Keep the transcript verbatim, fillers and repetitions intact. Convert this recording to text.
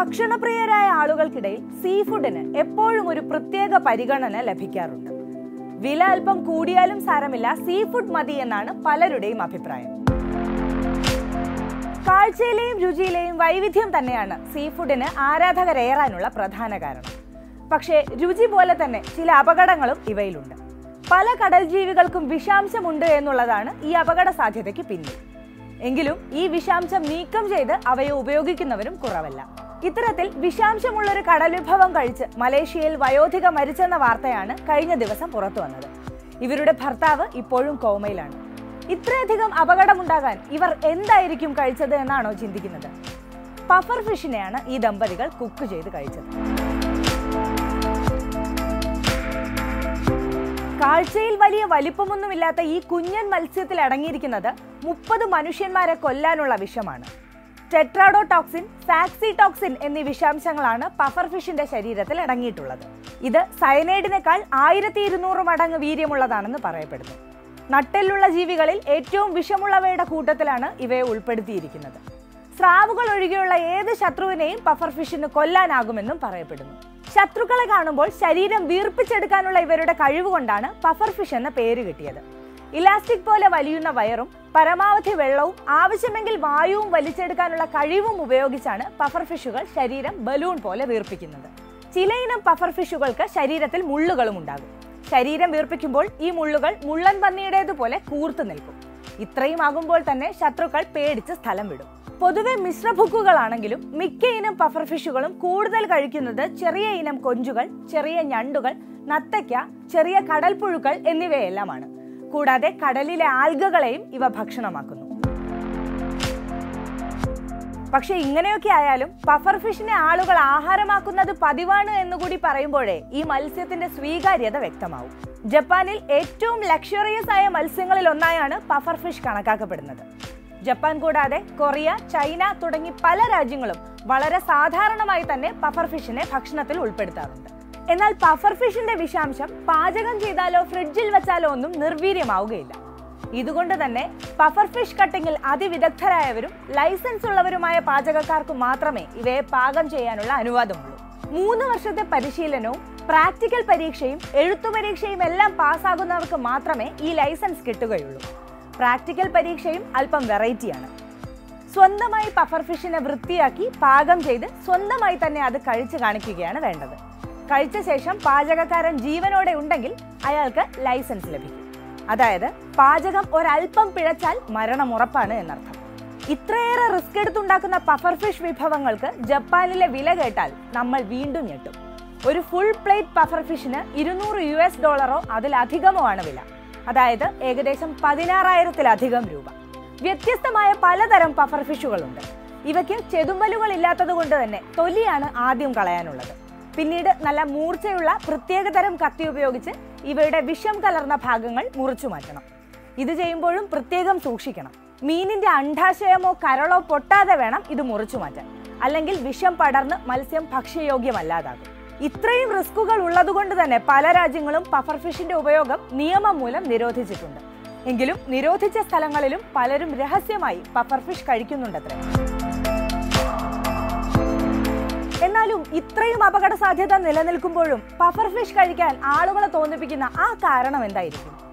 ഭക്ഷണപ്രിയരായ ആളുകൾക്കിടയിൽ സീ ഫുഡിന് എപ്പോഴും ഒരു പ്രത്യേക പരിഗണന ലഭിക്കാറുണ്ട്. വില അല്പം കൂടിയാലും സാരമില്ല, സീ ഫുഡ് മതി എന്നാണ് പലരുടെയും അഭിപ്രായം. കാഴ്ചയിലെയും രുചിയിലെയും വൈവിധ്യം തന്നെയാണ് സീ ഫുഡിന് ആരാധകരേറാനുള്ള പ്രധാന കാരണം. പക്ഷേ രുചി പോലെ തന്നെ ചില അപകടങ്ങളും ഇവയിലുണ്ട്. പല കടൽ ജീവികൾക്കും വിഷാംശമുണ്ട് എന്നുള്ളതാണ് ഈ അപകട സാധ്യതയ്ക്ക് പിന്നിൽ. എങ്കിലും ഈ വിഷാംശം നീക്കം ചെയ്ത് അവയെ ഉപയോഗിക്കുന്നവരും കുറവല്ല. ഇത്തരത്തിൽ വിഷാംശമുള്ളൊരു കടൽ വിഭവം കഴിച്ച് മലേഷ്യയിൽ വയോധിക മരിച്ചെന്ന വാർത്തയാണ് കഴിഞ്ഞ ദിവസം പുറത്തു വന്നത്. ഇവരുടെ ഭർത്താവ് ഇപ്പോഴും കോമയിലാണ്. ഇത്രയധികം അപകടമുണ്ടാകാൻ ഇവർ എന്തായിരിക്കും കഴിച്ചത് എന്നാണോ ചിന്തിക്കുന്നത്? പഫർ ഫിഷിനെയാണ് ഈ ദമ്പതികൾ കുക്ക് ചെയ്ത് കഴിച്ചത്. കാഴ്ചയിൽ വലിയ വലിപ്പമൊന്നുമില്ലാത്ത ഈ കുഞ്ഞൻ മത്സ്യത്തിൽ അടങ്ങിയിരിക്കുന്നത് മുപ്പത് മനുഷ്യന്മാരെ കൊല്ലാനുള്ള വിഷമാണ്. ടെട്രാഡോടോക്സിൻ, സാക്സിടോക്സിൻ എന്നീ വിഷാംശങ്ങളാണ് പഫർ ഫിഷിന്റെ ശരീരത്തിൽ അടങ്ങിയിട്ടുള്ളത്. ഇത് സയനൈഡിനേക്കാൾ ആയിരത്തി ഇരുന്നൂറ് മടങ്ങ് വീര്യമുള്ളതാണെന്ന് പറയപ്പെടുന്നു. നട്ടെല്ലുള്ള ജീവികളിൽ ഏറ്റവും വിഷമുള്ളവയുടെ കൂട്ടത്തിലാണ് ഇവയെ ഉൾപ്പെടുത്തിയിരിക്കുന്നത്. സ്രാവുകൾ ഒഴികെയുള്ള ഏത് ശത്രുവിനെയും പഫർ ഫിഷിന് കൊല്ലാനാകുമെന്നും പറയപ്പെടുന്നു. ശത്രുക്കളെ കാണുമ്പോൾ ശരീരം വീർപ്പിച്ചെടുക്കാനുള്ള ഇവരുടെ കഴിവുകൊണ്ടാണ് പഫർ ഫിഷ് എന്ന പേര് കിട്ടിയത്. ഇലാസ്റ്റിക് പോലെ വലിയുന്ന വയറും പരമാവധി വെള്ളവും ആവശ്യമെങ്കിൽ വായുവും വലിച്ചെടുക്കാനുള്ള കഴിവും ഉപയോഗിച്ചാണ് പഫർ ഫിഷുകൾ ശരീരം ബലൂൺ പോലെ വീർപ്പിക്കുന്നത്. ചിലയിനം പഫർ ഫിഷുകൾക്ക് ശരീരത്തിൽ മുള്ളുകളും ഉണ്ടാകും. ശരീരം വീർപ്പിക്കുമ്പോൾ ഈ മുള്ളുകൾ മുള്ളൻ പന്നിയുടേതുപോലെ കൂർത്തു നിൽക്കും. ഇത്രയും ആകുമ്പോൾ തന്നെ ശത്രുക്കൾ പേടിച്ച് സ്ഥലം വിടും. പൊതുവെ മിശ്രഭുക്കുകളാണെങ്കിലും മിക്ക ഇനം പഫർ ഫിഷുകളും കൂടുതൽ കഴിക്കുന്നത് ചെറിയ ഇനം കൊഞ്ചുകൾ, ചെറിയ ഞണ്ടുകൾ, നത്തയ്ക്ക, ചെറിയ കടൽപ്പുഴുക്കൾ എന്നിവയെല്ലാമാണ്. കൂടാതെ കടലിലെ ആൽഗകളെയും ഇവ ഭക്ഷണമാക്കുന്നു. പക്ഷെ ഇങ്ങനെയൊക്കെ ആയാലും പഫർ ഫിഷിനെ ആളുകൾ ആഹാരമാക്കുന്നത് പതിവാണ് എന്നുകൂടി പറയുമ്പോഴേ ഈ മത്സ്യത്തിന്റെ സ്വീകാര്യത വ്യക്തമാവും. ജപ്പാനിൽ ഏറ്റവും ലക്ഷറിയസ് ആയ മത്സ്യങ്ങളിൽ ഒന്നായാണ് പഫർ ഫിഷ് കണക്കാക്കപ്പെടുന്നത്. ജപ്പാൻ കൂടാതെ കൊറിയ, ചൈന തുടങ്ങി പല രാജ്യങ്ങളും വളരെ സാധാരണമായി തന്നെ പഫർ ഫിഷിനെ ഭക്ഷണത്തിൽ ഉൾപ്പെടുത്താറുണ്ട്. എന്നാൽ പഫർ ഫിഷിന്റെ വിഷാംശം പാചകം ചെയ്താലോ ഫ്രിഡ്ജിൽ വെച്ചാലോ ഒന്നും നിർവീര്യമാവുകയില്ല. ഇതുകൊണ്ട് തന്നെ പഫർ ഫിഷ് കട്ടിങ്ങിൽ അതിവിദഗ്ധരായവരും ലൈസൻസ് ഉള്ളവരുമായ പാചകക്കാർക്ക് മാത്രമേ ഇവയെ പാകം ചെയ്യാനുള്ള അനുവാദമുള്ളൂ. മൂന്ന് വർഷത്തെ പരിശീലനവും പ്രാക്ടിക്കൽ പരീക്ഷയും എഴുത്തു പരീക്ഷയും എല്ലാം പാസ്സാകുന്നവർക്ക് മാത്രമേ ഈ ലൈസൻസ് കിട്ടുകയുള്ളൂ. പ്രാക്ടിക്കൽ പരീക്ഷയും അല്പം വെറൈറ്റിയാണ്. സ്വന്തമായി പഫർ ഫിഷിനെ വൃത്തിയാക്കി പാകം ചെയ്ത് സ്വന്തമായി തന്നെ അത് കഴിച്ചു കാണിക്കുകയാണ് വേണ്ടത്. കഴിച്ച ശേഷം പാചകക്കാരൻ ജീവനോടെ ഉണ്ടെങ്കിൽ അയാൾക്ക് ലൈസൻസ് ലഭിക്കും. അതായത് പാചകം ഒരൽപ്പം പിഴച്ചാൽ മരണം ഉറപ്പാണ് എന്നർത്ഥം. ഇത്രയേറെ റിസ്ക് എടുത്തുണ്ടാക്കുന്ന പഫർ ഫിഷ് വിഭവങ്ങൾക്ക് ജപ്പാനിലെ വില കേട്ടാൽ നമ്മൾ വീണ്ടും ഞെട്ടും. ഒരു ഫുൾ പ്ലേറ്റ് പഫർ ഫിഷിന് ഇരുന്നൂറ് യു എസ് ഡോളറോ അതിലധികമോ ആണ് വില. അതായത് ഏകദേശം പതിനാറായിരത്തിലധികം രൂപ. വ്യത്യസ്തമായ പലതരം പഫർ ഫിഷുകളുണ്ട്. ഇവയ്ക്ക് ചെതുമ്പലുകൾ ഇല്ലാത്തത് കൊണ്ട് തന്നെ തൊലിയാണ് ആദ്യം കളയാനുള്ളത്. പിന്നീട് നല്ല മൂർച്ചയുള്ള പ്രത്യേകതരം കത്തി ഉപയോഗിച്ച് ഇവയുടെ വിഷം കലർന്ന ഭാഗങ്ങൾ മുറിച്ചു മാറ്റണം. ഇത് ചെയ്യുമ്പോഴും പ്രത്യേകം സൂക്ഷിക്കണം. മീനിന്റെ അണ്ഡാശയമോ കരളോ പൊട്ടാതെ വേണം ഇത് മുറിച്ചു മാറ്റാൻ. അല്ലെങ്കിൽ വിഷം പടർന്ന് മത്സ്യം ഭക്ഷ്യയോഗ്യമല്ലാതാകും. ഇത്രയും റിസ്കുകൾ ഉള്ളതുകൊണ്ട് തന്നെ പല രാജ്യങ്ങളും പഫർ ഫിഷിന്റെ ഉപയോഗം നിയമം മൂലം നിരോധിച്ചിട്ടുണ്ട്. എങ്കിലും നിരോധിച്ച സ്ഥലങ്ങളിലും പലരും രഹസ്യമായി പഫർ ഫിഷ് കഴിക്കുന്നുണ്ടത്രേ. എന്നാലും ഇത്രയും അപകട സാധ്യത നിലനിൽക്കുമ്പോഴും പഫർ ഫിഷ് കഴിക്കാൻ ആളുകളെ തോന്നിപ്പിക്കുന്ന ആ കാരണം എന്തായിരിക്കും?